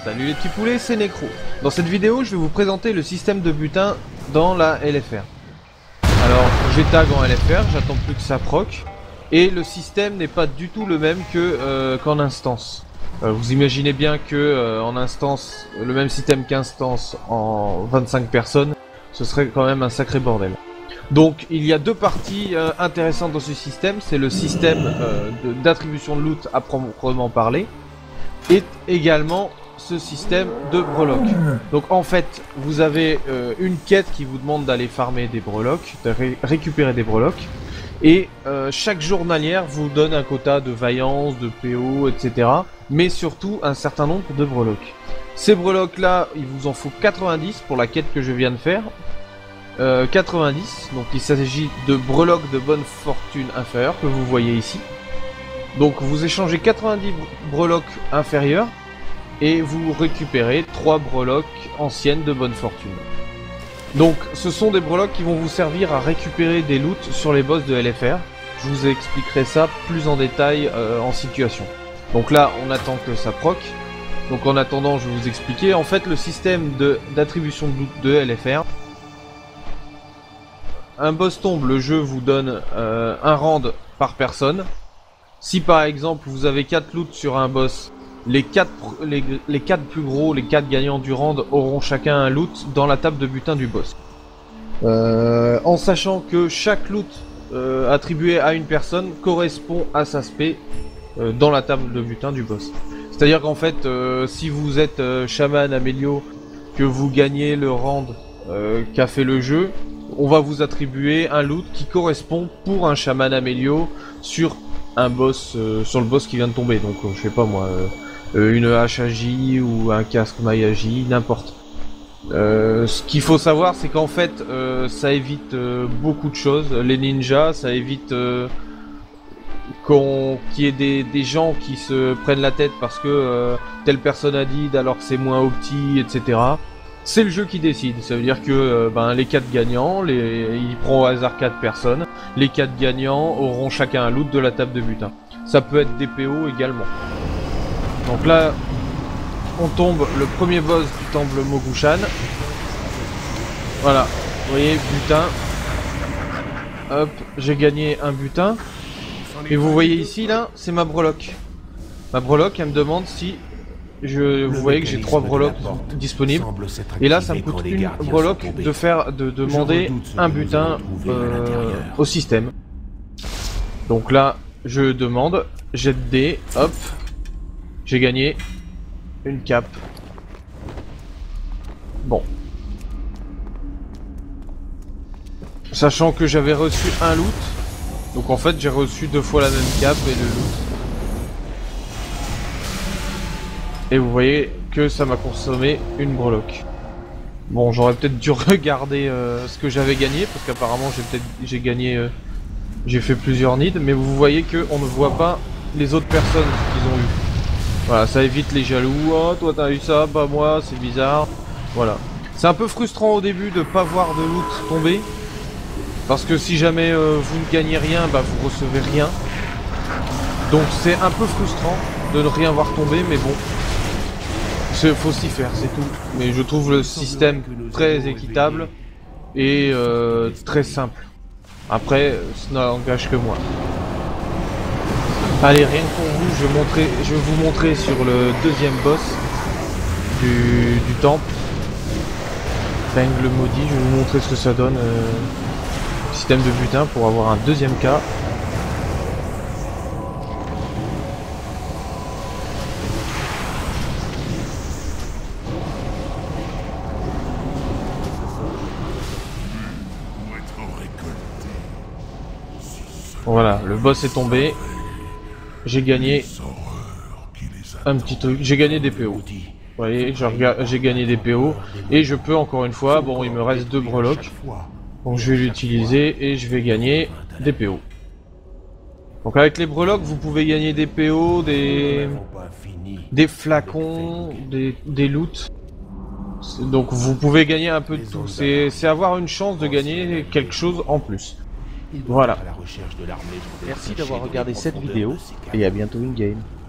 Salut les petits poulets, c'est Necro. Dans cette vidéo, je vais vous présenter le système de butin dans la LFR. Alors, j'ai tag en LFR, j'attends plus que ça proc. Et le système n'est pas du tout le même que qu'en instance. Vous imaginez bien que en instance, le même système qu'instance en 25 personnes, ce serait quand même un sacré bordel. Donc il y a deux parties intéressantes dans ce système, c'est le système d'attribution de loot à proprement parler, et également ce système de breloques. Donc en fait, vous avez une quête qui vous demande d'aller farmer des breloques, de récupérer des breloques, et chaque journalière vous donne un quota de vaillance, de PO, etc. Mais surtout un certain nombre de breloques. Ces breloques là, il vous en faut 90 pour la quête que je viens de faire. 90, donc il s'agit de breloques de bonne fortune inférieure que vous voyez ici. Donc vous échangez 90 breloques inférieures et vous récupérez 3 breloques anciennes de bonne fortune. Donc ce sont des breloques qui vont vous servir à récupérer des loots sur les boss de LFR. Je vous expliquerai ça plus en détail en situation. Donc là on attend que ça proc. Donc en attendant je vais vous expliquer. En fait le système d'attribution de loot de LFR. Un boss tombe, le jeu vous donne un rand par personne. Si par exemple vous avez 4 loots sur un boss, les 4 plus gros, les 4 gagnants du rand auront chacun un loot dans la table de butin du boss. En sachant que chaque loot attribué à une personne correspond à sa spé dans la table de butin du boss. C'est-à-dire qu'en fait, si vous êtes chaman Amélio, que vous gagnez le rand qu'a fait le jeu, on va vous attribuer un loot qui correspond pour un chaman Amélio sur un boss, sur le boss qui vient de tomber. Donc je sais pas moi, une hache AJ ou un casque maille AJ, n'importe. Ce qu'il faut savoir, c'est qu'en fait, ça évite beaucoup de choses. Les ninjas, ça évite qu'il y ait des gens qui se prennent la tête parce que telle personne a dit alors que c'est moins opti, etc. C'est le jeu qui décide, ça veut dire que les 4 gagnants, il prend au hasard 4 personnes, les 4 gagnants auront chacun un loot de la table de butin. Ça peut être des PO également. Donc là, on tombe le premier boss du temple Mogushan. Voilà, vous voyez, butin. Hop, j'ai gagné un butin. Et vous voyez ici, là, c'est ma breloque. Ma breloque, elle me demande si... vous voyez que j'ai 3 breloques disponibles. Et là, ça me coûte une breloque de demander un butin au système. Donc là, je demande, jet de dés, hop. J'ai gagné une cape. Bon. Sachant que j'avais reçu un loot. Donc en fait, j'ai reçu 2 fois la même cape et le loot. Et vous voyez que ça m'a consommé une breloque. Bon, j'aurais peut-être dû regarder ce que j'avais gagné, parce qu'apparemment j'ai gagné, j'ai fait plusieurs nids, mais vous voyez que on ne voit pas les autres personnes qu'ils ont eu. Voilà, ça évite les jaloux. Oh, toi t'as eu ça, pas moi, c'est bizarre. Voilà. C'est un peu frustrant au début de pas voir de loot tomber, parce que si jamais vous ne gagnez rien, vous recevez rien. Donc c'est un peu frustrant de ne rien voir tomber, mais bon. Faut s'y faire, c'est tout. Mais je trouve le système très équitable et très simple. Après, ça n'engage que moi. Allez, rien que pour vous, je vais vous montrer sur le deuxième boss du temple. Feng le maudit, je vais vous montrer ce que ça donne. Système de butin pour avoir un deuxième cas. Voilà, le boss est tombé. J'ai gagné un petit truc. J'ai gagné des PO. Vous voyez, j'ai gagné des PO. Et je peux encore une fois, bon, il me reste 2 breloques. Donc je vais l'utiliser et je vais gagner des PO. Donc avec les breloques, vous pouvez gagner des PO, des flacons, des loots. Donc vous pouvez gagner un peu de tout. C'est avoir une chance de gagner quelque chose en plus. Voilà. Merci d'avoir regardé cette vidéo et à bientôt in game.